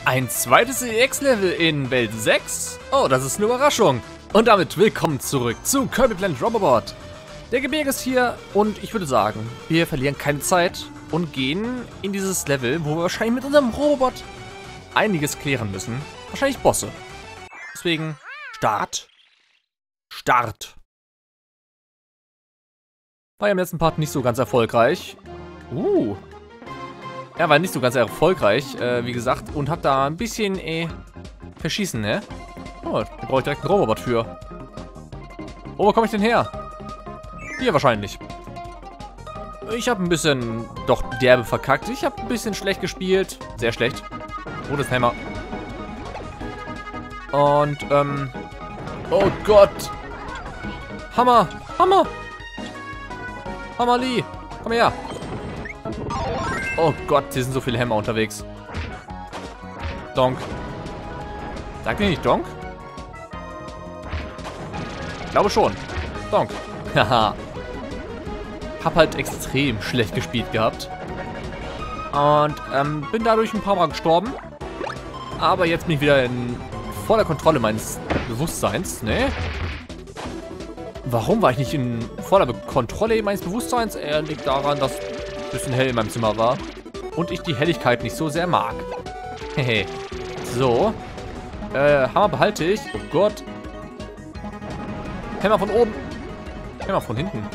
Ein zweites EX-Level in Welt 6? Oh, das ist eine Überraschung. Und damit willkommen zurück zu Kirby Planet Robobot. Der Gebirge ist hier und ich würde sagen, wir verlieren keine Zeit und gehen in dieses Level, wo wir wahrscheinlich mit unserem Robobot einiges klären müssen. Wahrscheinlich Bosse. Deswegen Start. Start. War ja im letzten Part nicht so ganz erfolgreich. Ja, war nicht so ganz erfolgreich, wie gesagt, und hab da ein bisschen, verschießen, ne? Oh, da brauche ich direkt einen Robobot für. Wo komme ich denn her? Hier wahrscheinlich. Ich habe ein bisschen, doch derbe verkackt. Ich habe ein bisschen schlecht gespielt. Sehr schlecht. Rotes Hammer. Und, oh Gott. Hammer. Hammer. Hammerli. Komm her. Oh Gott, hier sind so viele Hämmer unterwegs. Donk. Sagt ihr nicht Donk? Ich glaube schon. Donk. Haha. Hab halt extrem schlecht gespielt gehabt. Und bin dadurch ein paar Mal gestorben. Aber jetzt bin ich wieder in voller Kontrolle meines Bewusstseins. Ne? Warum war ich nicht in voller Kontrolle meines Bewusstseins? Er liegt daran, dass ein bisschen hell in meinem Zimmer war. Und ich die Helligkeit nicht so sehr mag. Hehe. So. Hammer behalte ich. Oh Gott. Hammer von oben. Hammer von hinten.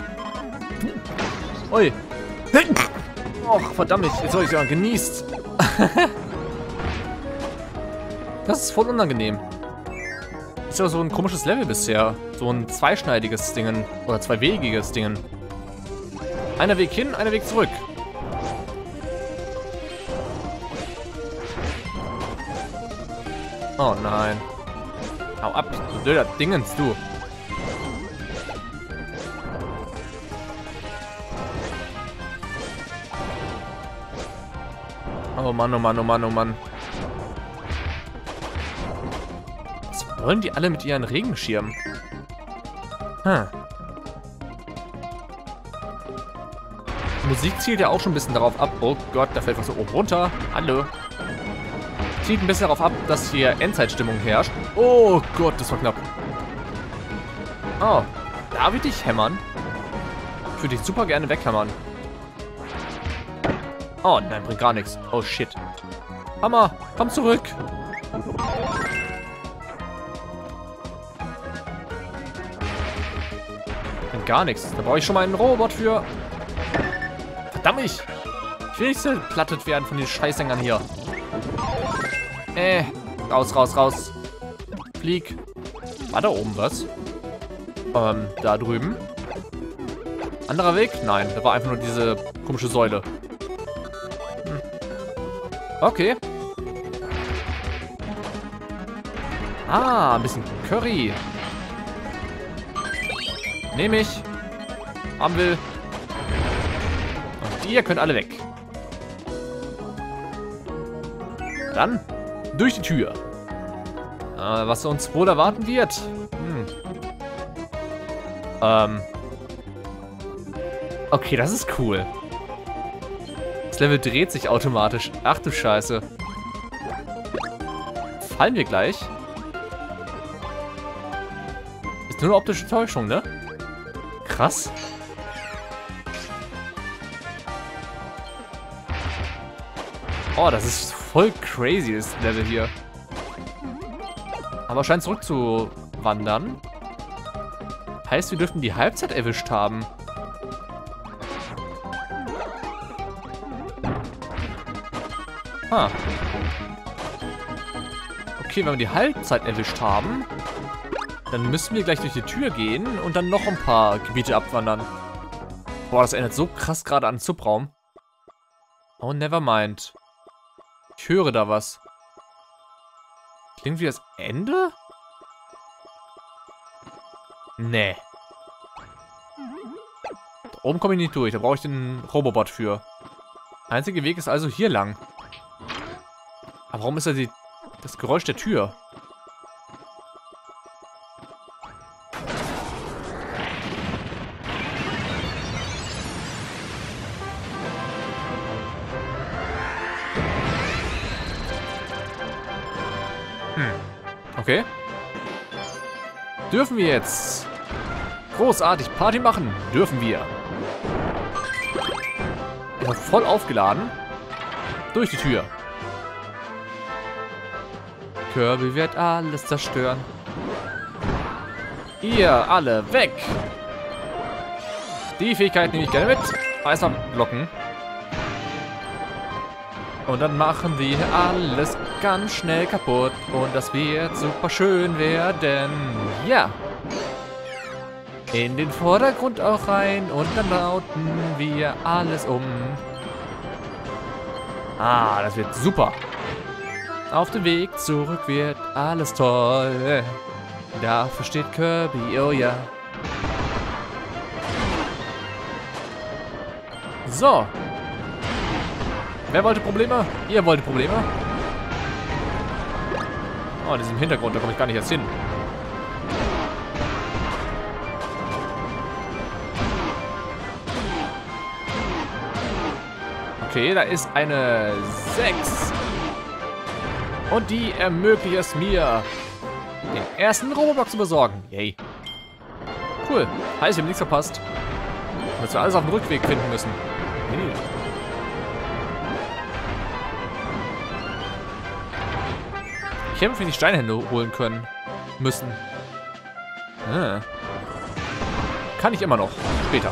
Ui. Och, verdammt. Jetzt soll ich sagen, genießt. Das ist voll unangenehm. Ist ja so ein komisches Level bisher. So ein zweischneidiges Dingen. Oder zweiwegiges Dingen. Einer Weg hin, einer Weg zurück. Oh nein. Hau ab, du blöder Dingens, du. Oh Mann, oh Mann, oh Mann, oh Mann. Was wollen die alle mit ihren Regenschirmen? Die Musik zielt ja auch schon ein bisschen darauf ab. Oh Gott, da fällt was so oben runter. Hallo. Zielt ein bisschen darauf ab, dass hier Endzeitstimmung herrscht. Oh Gott, das war knapp. Oh, darf ich dich hämmern? Ich würde dich super gerne weghämmern. Oh nein, bringt gar nichts. Oh shit. Hammer, komm zurück. Bringt gar nichts. Da brauche ich schon mal einen Robot für. Verdammt! Ich will nicht so plattet werden von den Scheißsängern hier. Raus, raus, raus. Flieg. War da oben was? Da drüben. Anderer Weg? Nein, da war einfach nur diese komische Säule. Okay. Ah, ein bisschen Curry. Nehme ich. Haben will. Und ihr könnt alle weg. Dann durch die Tür. Was uns wohl erwarten wird. Okay, das ist cool. Das Level dreht sich automatisch. Ach du Scheiße. Fallen wir gleich? Ist nur eine optische Täuschung, ne? Krass. Oh, das ist voll crazy, das Level hier. Aber scheint zurückzuwandern. Heißt, wir dürften die Halbzeit erwischt haben. Okay, wenn wir die Halbzeit erwischt haben, dann müssen wir gleich durch die Tür gehen und dann noch ein paar Gebiete abwandern. Boah, das erinnert so krass gerade an Subraum. Oh, never mind. Ich höre da was. Klingt wie das Ende? Nee. Da oben komme ich nicht durch. Da brauche ich den Robobot für. Der einzige Weg ist also hier lang. Aber warum ist da das Geräusch der Tür? Okay. Dürfen wir jetzt großartig Party machen? Dürfen wir. Ich habe voll aufgeladen. Durch die Tür. Kirby wird alles zerstören. Ihr alle weg. Die Fähigkeit nehme ich gerne mit. Erstmal blocken. Und dann machen wir alles ganz schnell kaputt. Und das wird super schön werden. Ja. In den Vordergrund auch rein. Und dann lauten wir alles um. Ah, das wird super. Auf dem Weg zurück wird alles toll. Dafür steht Kirby, oh ja. So. Wer wollte Probleme? Ihr wollt Probleme? Oh, in diesem Hintergrund, da komme ich gar nicht erst hin. Okay, da ist eine 6. Und die ermöglicht es mir, den ersten Roboblock zu besorgen. Yay. Cool. Heißt, wir haben nichts verpasst. Dass wir alles auf dem Rückweg finden müssen. Hey. Ich hätte mir die Steinhände holen können. Müssen. Ah. Kann ich immer noch. Später.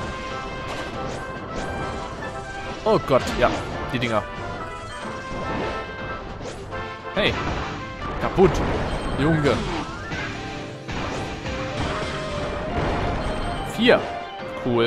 Oh Gott, ja. Die Dinger. Hey. Kaputt. Junge. 4. Cool.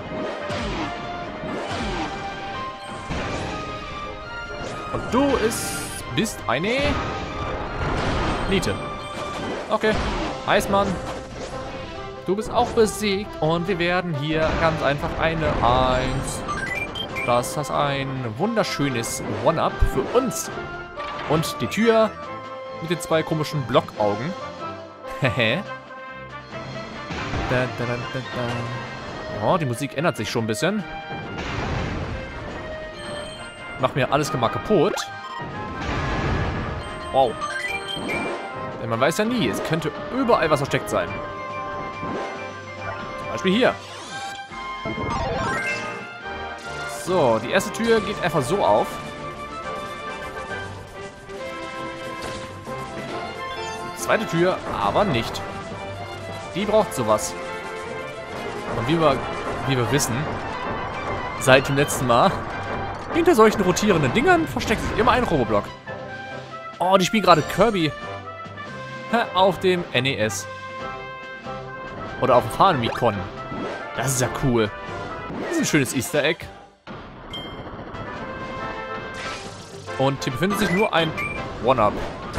Und du bist eine Niete. Okay. Eismann. Du bist auch besiegt. Und wir werden hier ganz einfach eine 1. Das ist ein wunderschönes One-Up für uns. Und die Tür mit den 2 komischen Blockaugen. Hehe. Oh, die Musik ändert sich schon ein bisschen. Macht mir alles mal kaputt. Wow. Denn man weiß ja nie, es könnte überall was versteckt sein. Zum Beispiel hier. So, die erste Tür geht einfach so auf. Die zweite Tür aber nicht. Die braucht sowas. Und wie wir wissen, seit dem letzten Mal, hinter solchen rotierenden Dingern versteckt sich immer ein Roboblock. Oh, die spielen gerade Kirby auf dem NES. Oder auf dem Famicom. Das ist ja cool. Das ist ein schönes Easter Egg. Und hier befindet sich nur ein One-Up.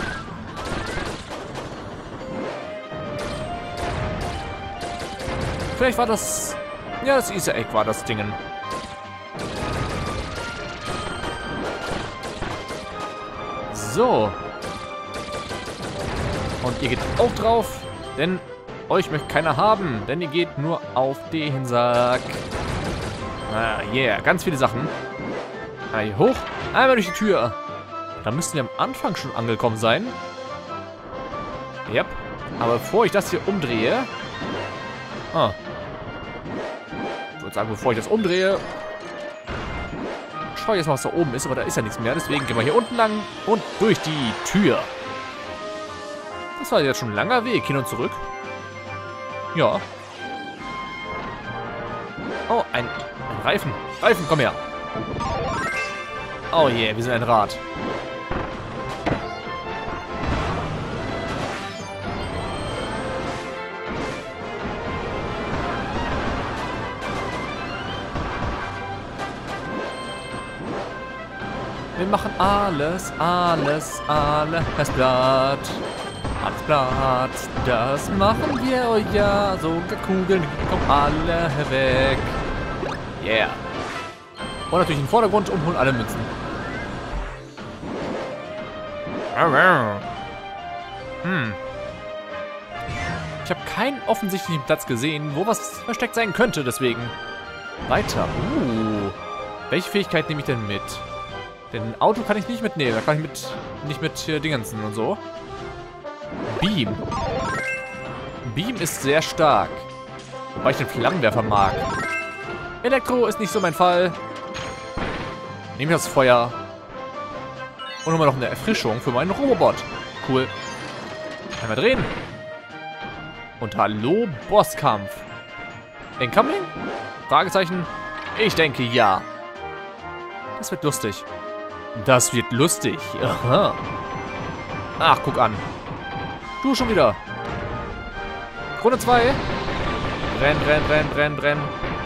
Vielleicht war das... Ja, das Easter Egg war das Ding. So. Und ihr geht auch drauf, denn euch möchte keiner haben, denn ihr geht nur auf den Sack. Ah, yeah, ganz viele Sachen. Hier hoch, einmal durch die Tür. Da müssten wir am Anfang schon angekommen sein. Yep. Aber bevor ich das hier umdrehe... Ah. Ich würde sagen, bevor ich das umdrehe... Schau jetzt mal, was da oben ist, aber da ist ja nichts mehr. Deswegen gehen wir hier unten lang und durch die Tür. Das war jetzt schon ein langer Weg hin und zurück. Ja. Oh, ein Reifen. Reifen, komm her. Oh yeah, wir sind ein Rad. Wir machen alles platt. Alles platt. Das machen wir, oh ja. Sogar Kugeln kommen alle weg. Yeah. Und natürlich im Vordergrund und holen alle Münzen. Ich habe keinen offensichtlichen Platz gesehen, wo was versteckt sein könnte, deswegen. Weiter. Welche Fähigkeit nehme ich denn mit? Denn ein Auto kann ich nicht mitnehmen. Da kann ich nicht mit Dingensen und so. Beam. Beam ist sehr stark. Wobei ich den Flammenwerfer mag. Elektro ist nicht so mein Fall. Nehme ich das Feuer. Und nochmal noch eine Erfrischung für meinen Robobot. Cool. Einmal drehen. Und hallo, Bosskampf. Incoming? Fragezeichen. Ich denke ja. Das wird lustig. Das wird lustig. Aha. Ach, guck an. Du schon wieder. Runde 2. Renn, renn, renn, renn, renn.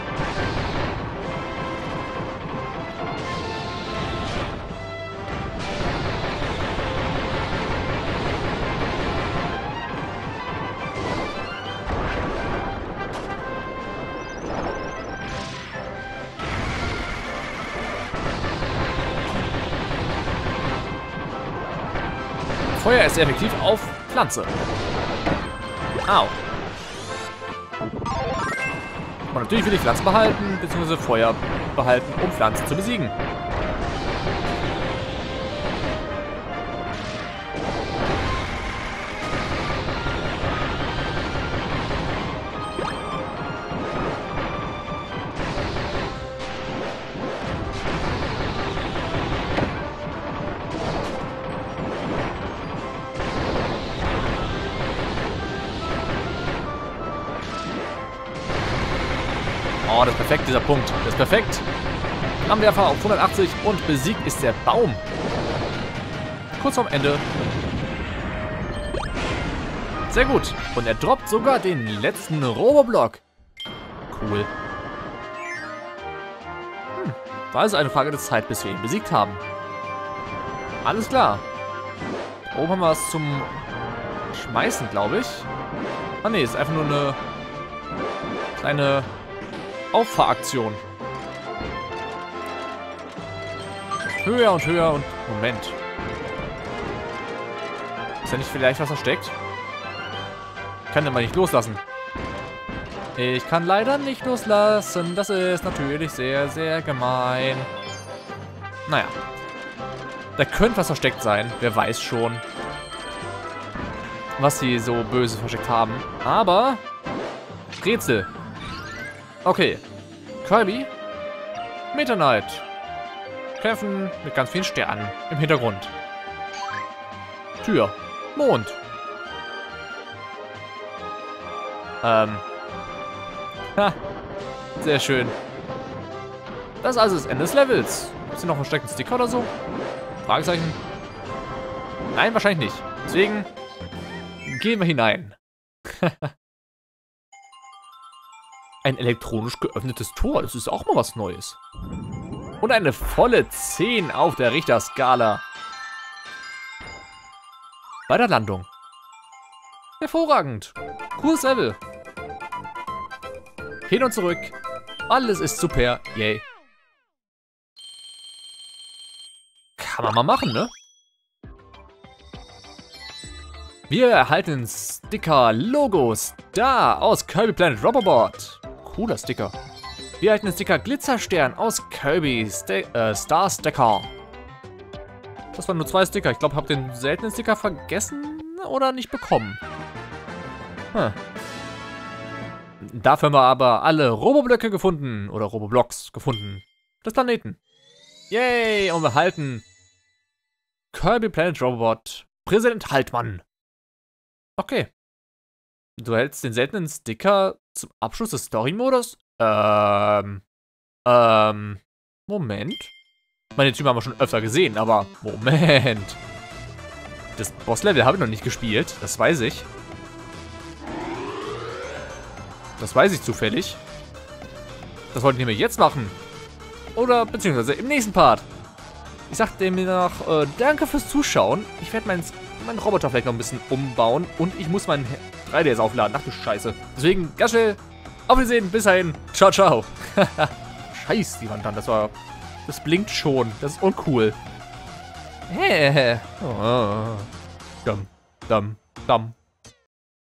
Feuer ist effektiv auf Pflanze. Au. Und natürlich will ich Pflanze behalten, beziehungsweise Feuer behalten, um Pflanzen zu besiegen. Oh, das ist perfekt, dieser Punkt. Das ist perfekt. Flammenwerfer auf 180 und besiegt ist der Baum. Kurz vorm Ende. Sehr gut. Und er droppt sogar den letzten Roboblock. Cool. War also eine Frage der Zeit, bis wir ihn besiegt haben. Alles klar. Da oben haben wir was zum Schmeißen, glaube ich. Ah ne, ist einfach nur eine kleine Auffahraktion. Höher und höher und... Moment. Ist da nicht vielleicht was versteckt? Ich kann den mal nicht loslassen. Ich kann leider nicht loslassen. Das ist natürlich sehr, sehr gemein. Naja. Da könnte was versteckt sein. Wer weiß schon, was sie so böse versteckt haben. Aber... Rätsel. Okay. Kirby. Meta Knight. Kämpfen mit ganz vielen Sternen im Hintergrund. Tür. Mond. Ha. Sehr schön. Das ist also das Ende des Levels. Ist hier noch ein versteckten Sticker oder so? Fragezeichen. Nein, wahrscheinlich nicht. Deswegen gehen wir hinein. Ein elektronisch geöffnetes Tor. Das ist auch mal was Neues. Und eine volle 10 auf der Richterskala. Bei der Landung. Hervorragend. Cooles Level. Hin und zurück. Alles ist super. Yay. Kann man mal machen, ne? Wir erhalten Sticker Logos da aus Kirby Planet Robobot. Cooler Sticker. Wir erhalten den Sticker Glitzerstern aus Kirby Star Sticker. Das waren nur 2 Sticker. Ich glaube, ich habe den seltenen Sticker vergessen oder nicht bekommen. Dafür haben wir aber alle Roboblöcke gefunden. Oder Roboblocks gefunden. Des Planeten. Yay! Und wir halten Kirby Planet Robobot. Präsident Haltmann. Okay. Du hältst den seltenen Sticker zum Abschluss des Story-Modus? Moment. Meine Typen haben wir schon öfter gesehen, aber Moment. Das Boss-Level habe ich noch nicht gespielt, das weiß ich. Das weiß ich zufällig. Das wollten wir nämlich jetzt machen. Oder beziehungsweise im nächsten Part. Ich sag dem noch, danke fürs Zuschauen. Ich werde meinen Roboter vielleicht noch ein bisschen umbauen. Und ich muss meinen 3DS aufladen. Ach du Scheiße. Deswegen ganz schnell. Auf Wiedersehen. Bis dahin. Ciao, ciao. Scheiß, die Wand an. Das blinkt schon. Das ist uncool. Oh. Dum, dum, dum.